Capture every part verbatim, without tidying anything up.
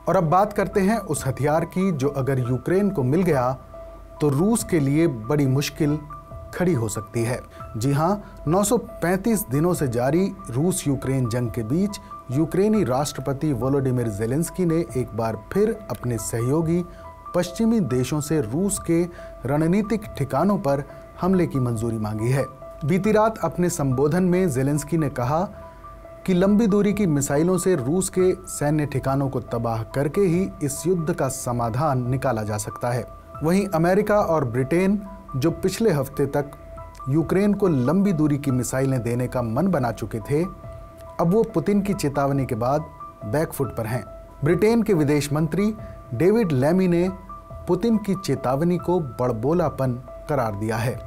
और अब बात करते हैं उस हथियार की जो अगर यूक्रेन को मिल गया तो रूस के लिए बड़ी मुश्किल खड़ी हो सकती है। जी हाँ, नौ सौ पैंतीस दिनों से जारी रूस यूक्रेन जंग के बीच यूक्रेनी राष्ट्रपति वोलोडिमिर ज़ेलेंस्की ने एक बार फिर अपने सहयोगी पश्चिमी देशों से रूस के रणनीतिक ठिकानों पर हमले की मंजूरी मांगी है। बीती रात अपने संबोधन में ज़ेलेंस्की ने कहा कि लंबी दूरी की मिसाइलों से रूस के सैन्य ठिकानों को तबाह करके ही इस युद्ध का समाधान निकाला जा सकता है। वहीं अमेरिका और ब्रिटेन, जो पिछले हफ्ते तक यूक्रेन को लंबी दूरी की मिसाइलें देने का मन बना चुके थे, अब वो पुतिन की चेतावनी के बाद बैकफुट पर हैं। ब्रिटेन के विदेश मंत्री डेविड लैमी ने पुतिन की चेतावनी को बड़बोलापन करार दिया है।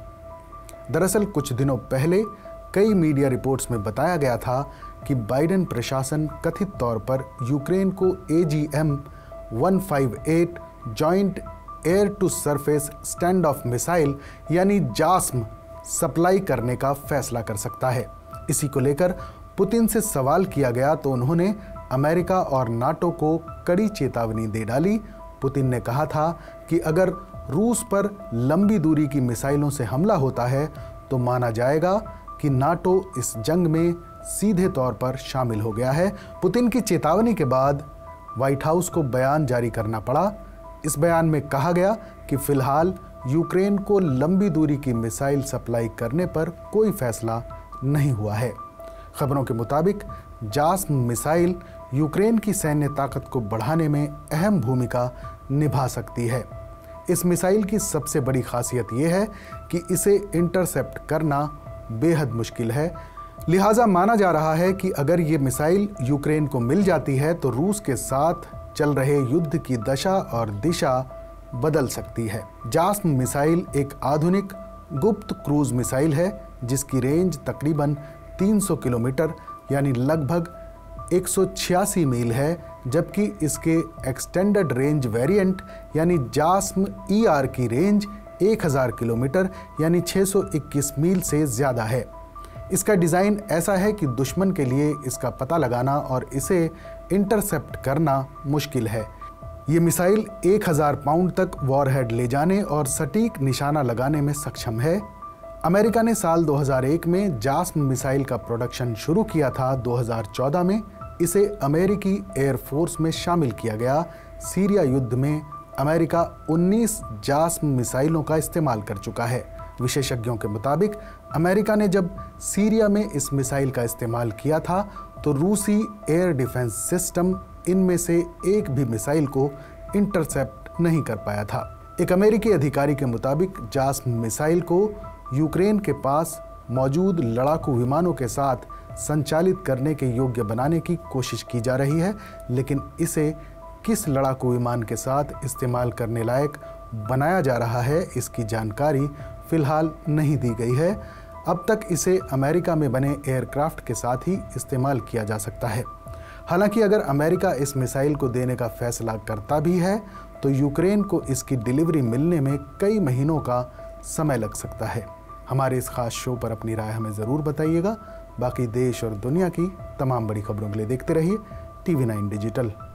दरअसल कुछ दिनों पहले कई मीडिया रिपोर्ट्स में बताया गया था कि बाइडेन प्रशासन कथित तौर पर यूक्रेन को A G M one five eight joint air to surface stand off missile यानी जास्म सप्लाई करने का फैसला कर सकता है। इसी को लेकर पुतिन से सवाल किया गया तो उन्होंने अमेरिका और नाटो को कड़ी चेतावनी दे डाली। पुतिन ने कहा था कि अगर रूस पर लंबी दूरी की मिसाइलों से हमला होता है तो माना जाएगा कि नाटो इस जंग में सीधे तौर पर शामिल हो गया है। पुतिन की चेतावनी के बाद व्हाइट हाउस को बयान जारी करना पड़ा। इस बयान में कहा गया कि फिलहाल यूक्रेन को लंबी दूरी की मिसाइल सप्लाई करने पर कोई फैसला नहीं हुआ है। खबरों के मुताबिक जास्म मिसाइल यूक्रेन की सैन्य ताकत को बढ़ाने में अहम भूमिका निभा सकती है। इस मिसाइल की सबसे बड़ी खासियत यह है कि इसे इंटरसेप्ट करना बेहद मुश्किल है। लिहाजा माना जा रहा है कि अगर ये मिसाइल यूक्रेन को मिल जाती है तो रूस के साथ चल रहे युद्ध की दशा और दिशा बदल सकती है। जास्म मिसाइल एक आधुनिक गुप्त क्रूज मिसाइल है जिसकी रेंज तकरीबन तीन सौ किलोमीटर यानी लगभग एक सौ छियासी मील है, जबकि इसके एक्सटेंडेड रेंज वेरिएंट यानी जास्म ई आर की रेंज एक हज़ार किलोमीटर यानी छह सौ इक्कीस मील से ज़्यादा है। इसका डिज़ाइन ऐसा है कि दुश्मन के लिए इसका पता लगाना और इसे इंटरसेप्ट करना मुश्किल है। ये मिसाइल एक हज़ार पाउंड तक वॉरहेड ले जाने और सटीक निशाना लगाने में सक्षम है। अमेरिका ने साल दो हज़ार एक में जास्म मिसाइल का प्रोडक्शन शुरू किया था। दो हज़ार चौदह में इसे अमेरिकी एयरफोर्स में शामिल किया गया। सीरिया युद्ध में अमेरिका उन्नीस जास्म मिसाइलों का इस्तेमाल कर चुका है। विशेषज्ञों के मुताबिक अमेरिका ने जब सीरिया में इस मिसाइल का इस्तेमाल किया था तो रूसी एयर डिफेंस सिस्टम इनमें से एक भी मिसाइल को इंटरसेप्ट नहीं कर पाया था। एक अमेरिकी अधिकारी के मुताबिक जास्म मिसाइल को यूक्रेन के पास मौजूद लड़ाकू विमानों के साथ संचालित करने के योग्य बनाने की कोशिश की जा रही है, लेकिन इसे किस लड़ाकू विमान के साथ इस्तेमाल करने लायक बनाया जा रहा है इसकी जानकारी फिलहाल नहीं दी गई है। अब तक इसे अमेरिका में बने एयरक्राफ्ट के साथ ही इस्तेमाल किया जा सकता है। हालांकि अगर अमेरिका इस मिसाइल को देने का फैसला करता भी है तो यूक्रेन को इसकी डिलीवरी मिलने में कई महीनों का समय लग सकता है। हमारे इस खास शो पर अपनी राय हमें ज़रूर बताइएगा। बाकी देश और दुनिया की तमाम बड़ी खबरों के लिए देखते रहिए टीवी नाइन डिजिटल।